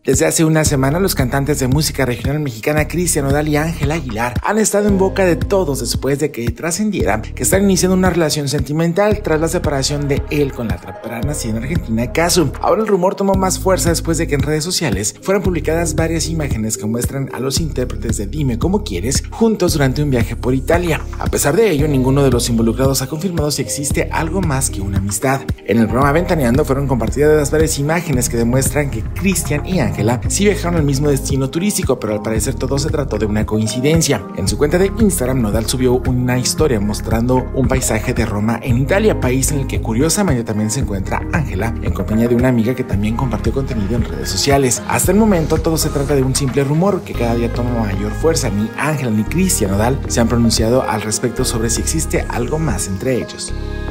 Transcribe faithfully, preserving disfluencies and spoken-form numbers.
Desde hace una semana, los cantantes de música regional mexicana Cristian Nodal y Ángel Aguilar han estado en boca de todos después de que trascendiera que están iniciando una relación sentimental tras la separación de él con la trapera nacida en Argentina, Cazzu. Ahora el rumor tomó más fuerza después de que en redes sociales fueran publicadas varias imágenes que muestran a los intérpretes de Dime Cómo Quieres juntos durante un viaje por Italia. A pesar de ello, ninguno de los involucrados ha confirmado si existe algo más que una amistad. En el programa Ventaneando fueron compartidas varias imágenes que demuestran que Cristian y Ángel sí viajaron al mismo destino turístico, pero al parecer todo se trató de una coincidencia. En su cuenta de Instagram, Nodal subió una historia mostrando un paisaje de Roma en Italia, país en el que curiosamente también se encuentra Ángela, en compañía de una amiga que también compartió contenido en redes sociales. Hasta el momento todo se trata de un simple rumor que cada día toma mayor fuerza. Ni Ángela ni Cristian Nodal se han pronunciado al respecto sobre si existe algo más entre ellos.